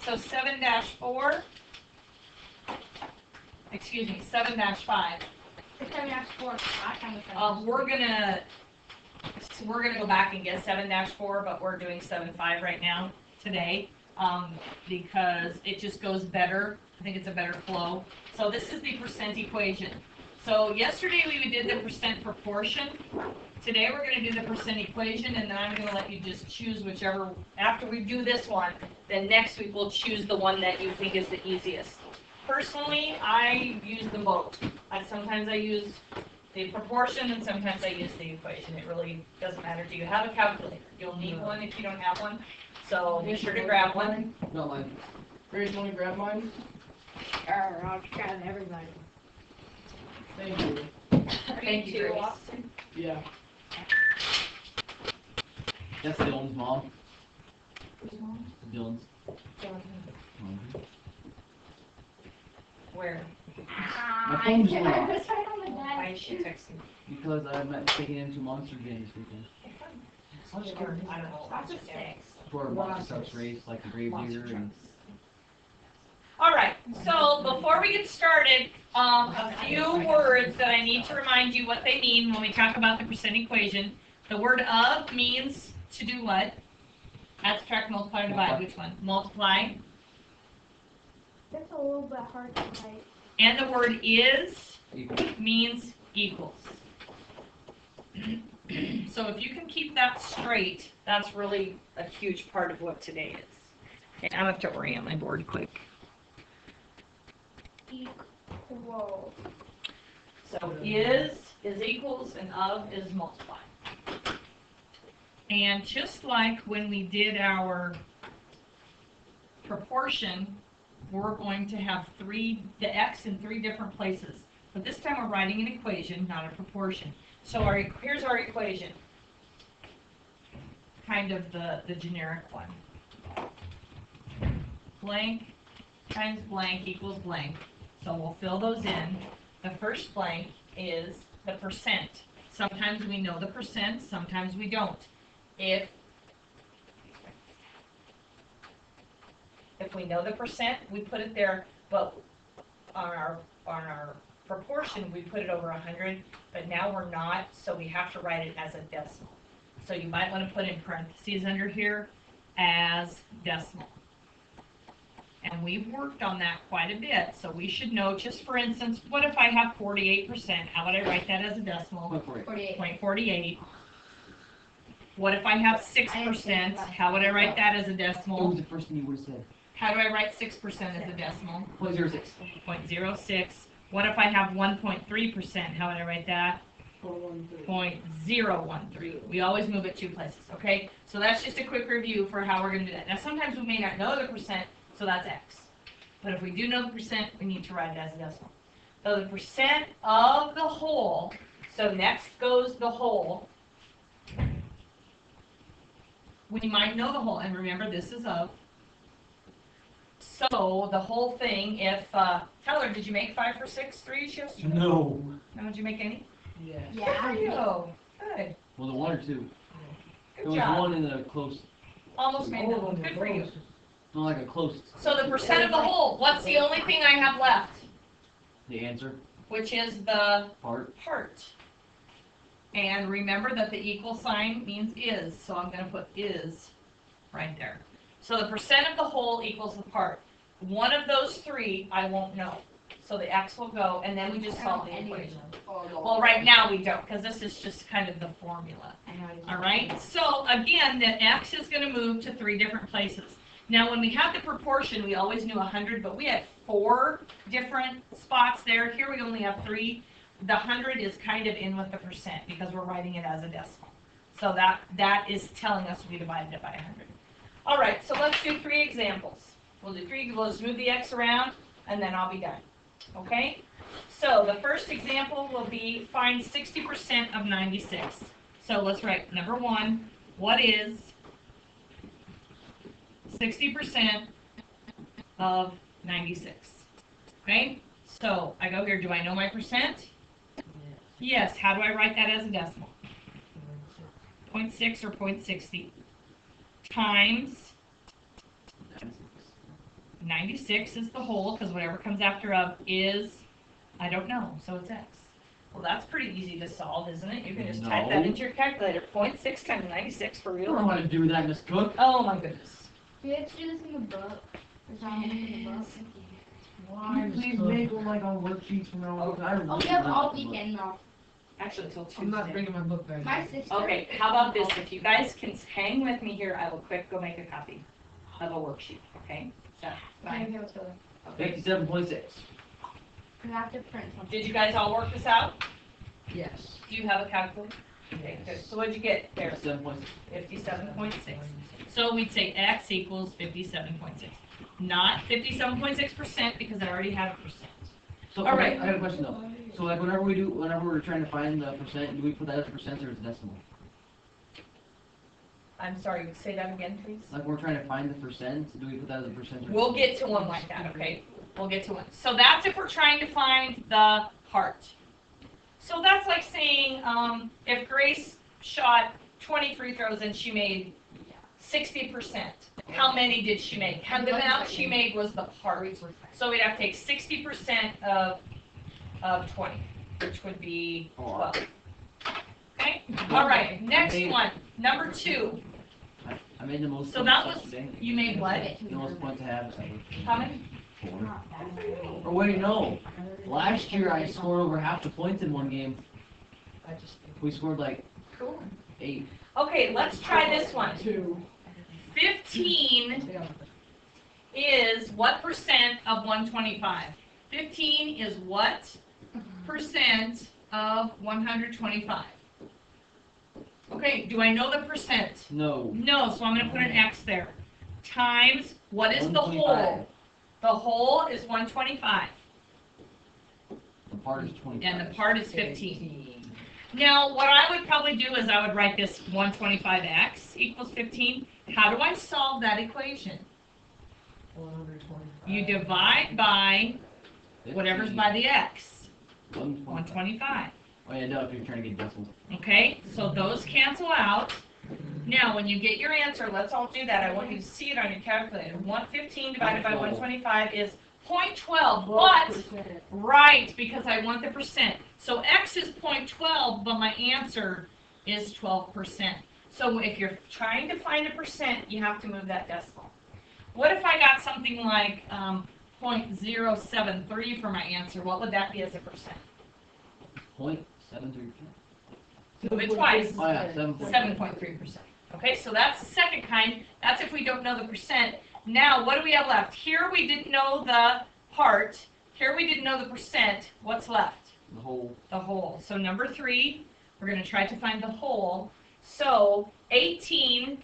So 7-4, excuse me, 7-5. 7-4. We're gonna go back and get 7-4, but we're doing 7-5 right now today, because it just goes better. I think it's a better flow. So this is the percent equation. So yesterday we did the percent proportion. Today we're going to do the percent equation, and then I'm going to let you just choose whichever. After we do this one, then next week we'll choose the one that you think is the easiest. Personally, I use them both. Sometimes I use the proportion, and sometimes I use the equation. It really doesn't matter. Do you have a calculator? You'll need one if you don't have one. So be sure to grab one. Not mine. Grace, want to grab mine? I'll grab everybody. Thank you. Thank you, Grace. Austin? Yeah. That's Dylan's mom. Who's mom? Dylan's. Where? My phone's I off. was right on the Why desk. is she texting? Because I'm taking him to Monster Jam this weekend. I don't know. Lots of 6. For a monster trucks race, like the Grave Digger and... All right, so before we get started, a few words that I need to remind you what they mean when we talk about the percent equation. The word of means to do what? Add, subtract, multiply, or divide. Which one? Multiply. That's a little bit hard to write. And the word is Equal. means equals. So if you can keep that straight, that's really a huge part of what today is. Okay, I'm going to have to orient my board quick. Equal. So is equals, and of is multiply. And just like when we did our proportion, we're going to have the x in 3 different places. But this time we're writing an equation, not a proportion. So here's our equation. Kind of the generic one. Blank times blank equals blank. So we'll fill those in. The first blank is the percent. Sometimes we know the percent, sometimes we don't. If we know the percent, we put it there, but on our proportion, we put it over 100, but now we're not, so we have to write it as a decimal. So you might want to put in parentheses under here as decimal. And we've worked on that quite a bit, so we should know, just for instance, what if I have 48%? How would I write that as a decimal? 0.48. What if I have 6%? How would I write that as a decimal? What was the first thing you would have said? How do I write 6% as a decimal? 0.06. 0.06. What if I have 1.3%? How would I write that? 0.013. We always move it 2 places, okay? So that's just a quick review for how we're going to do that. Now sometimes we may not know the percent, so that's x. But if we do know the percent, we need to write it as a decimal. So the percent of the whole, so next goes the whole. We might know the whole, and remember this is of. So the whole thing, if, Tyler, did you make 5 for 6 threes yesterday? No. No, did you make any? Yeah. Good for you. Good. Well, the 1 or 2. Good There was job. 1 in the close. Almost made that one. Good for you. Not like a close. So the percent of the whole, what's the only thing I have left? The answer. Which is the Part. part. And remember that the equal sign means is, so I'm going to put is right there. So the percent of the whole equals the part. One of those 3 I won't know. So the x will go, and then we just solve the equation. Well, right now we don't, because this is just kind of the formula. All right? So again, the x is going to move to 3 different places. Now, when we had the proportion, we always knew 100, but we had 4 different spots there. Here we only have 3. The 100 is kind of in with the percent because we're writing it as a decimal. So that is telling us we divided it by 100. All right, so let's do 3 examples. We'll do 3. We'll just move the x around, and then I'll be done. Okay? So the first example will be find 60% of 96. So let's write number 1. What is 60% of 96? Okay? So I go here. Do I know my percent? Yes. How do I write that as a decimal? 0.6 or 0.60 times 96 is the whole, because whatever comes after of is, I don't know, so it's x. Well, that's pretty easy to solve, isn't it? You can just type that No. into your calculator. 0.6 times 96 for I don't know real. how to do that, Miss Cook. Oh my goodness. We have to do this in the book. Is that in the book? Why, please make them like on worksheets from now on. I Oh, really we have don't all know the book. weekend though. Actually, until Tuesday. I'm not bringing my book back. My sister. Okay, how about this? If you guys can hang with me here, I will quick go make a copy of a worksheet, okay? So, fine. Okay, let's go. Okay. 57.6. We have to print something. Did you guys all work this out? Yes. Do you have a calculator? Okay, good. So what'd you get there? 57.6. 57.6. So we'd say x equals 57.6. Not 57.6% because I already have a percent. So, All okay, right. I got a question though. So like whenever we're trying to find the percent, do we put that as percent or as decimal? I'm sorry, say that again, please. Like when we're trying to find the percent, do we put that as a percent or? We'll get to one like that, okay? We'll get to one. So that's if we're trying to find the part. So that's like saying, if Grace shot 20 free throws and she made 60%, how many did she make? How the amount she made was the part. So we'd have to take 60% of 20, which would be 12. Okay? All right, next one, number 2. I made the most So points that was, yesterday. you made what? The most points I have ever. How many? 4. Or wait, no. Last year I scored over half the points in one game. I just We scored like Cool. 8. Okay, let's try this one. 2. 15 is what percent of 125? 15 is what percent of 125? Okay, do I know the percent? No. No, so I'm going to put an X there. Times, what is the 125. whole? The whole is 125, The part is 25. and the part is 15. Now, what I would probably do is I would write this 125x equals 15. How do I solve that equation? 125. You divide by whatever's by the x, 125. 125. Oh yeah, no, if you're trying to get decimals. Okay, so those cancel out. Now, when you get your answer, let's all do that. I want you to see it on your calculator. 115 divided by 125 is 0.12. What? Right, because I want the percent. So x is 0.12, but my answer is 12%. So if you're trying to find a percent, you have to move that decimal. What if I got something like 0.073 for my answer? What would that be as a percent? 0.73. Move it twice. Oh yeah, 7.3%. Okay, so that's the second kind. That's if we don't know the percent. Now, what do we have left? Here we didn't know the part. Here we didn't know the percent. What's left? The whole. The whole. So number 3, we're going to try to find the whole. So 18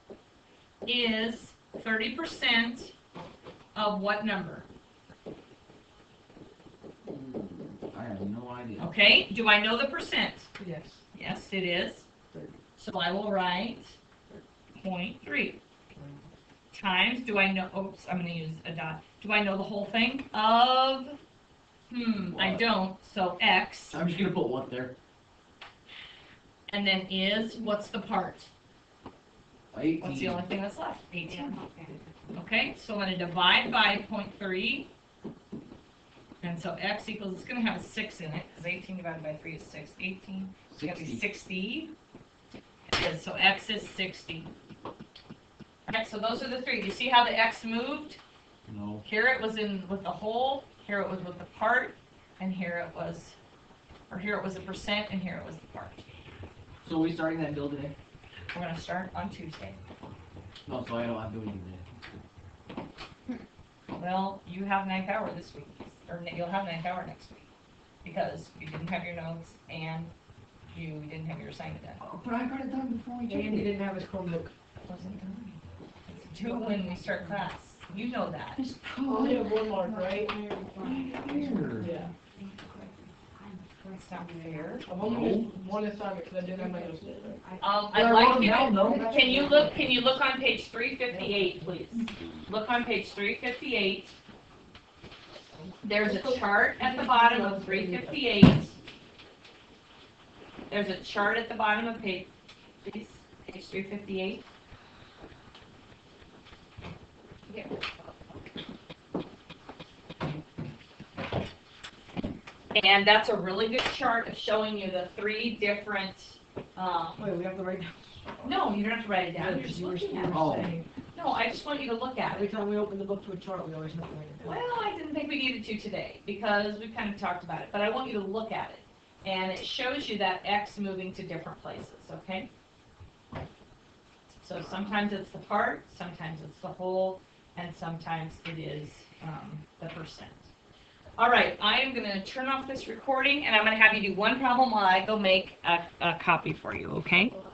is 30% of what number? I have no idea. Okay, do I know the percent? Yes. Yes, it is. So I will write 0.3 times, do I know, oops, I'm going to use a dot. Do I know the whole thing of, I What? don't, so x, I'm just gonna put 1 there. and then is, what's the part? 18. What's the only thing that's left? 18. Okay, so I'm going to divide by 0.3, and so x equals, it's going to have a 6 in it, because 18 divided by 3 is 6. 18, it's going to be 60. So x is 60. Alright, so those are the 3. Do you see how the x moved? No. Here it was in with the whole, here it was with the part, and here it was, or here it was a percent, and here it was the part. So are we starting that bill today? We're going to start on Tuesday. No, so I don't have to do anything today. Well, you have ninth hour this week, or you'll have ninth hour next week, because you didn't have your notes, and you didn't have your assignment done. Oh, but I got it done before we And he didn't have his Chromebook. Wasn't done. It's due when we start class. You know that. Only have 1 mark, right? Here. Yeah. It's not fair. I've only missed 1 assignment because I didn't have my notes. I'd like you to, can you look on page 358, please? Look on page 358. There's a chart at the bottom of 358. There's a chart at the bottom of page 358. And that's a really good chart of showing you the three different, Wait, we have to write down. no, you don't have to write it down, you're Because just you were looking at it. Oh. saying, No, I just want you to look at every it. time we open the book to a chart, we always have to write it down. Well, I didn't think we needed to today, because we kind of talked about it, but I want you to look at it. And it shows you that X moving to different places, okay? So sometimes it's the part, sometimes it's the whole, and sometimes it is the percent. All right, I am gonna turn off this recording, and I'm gonna have you do one problem while I go make a copy for you, okay?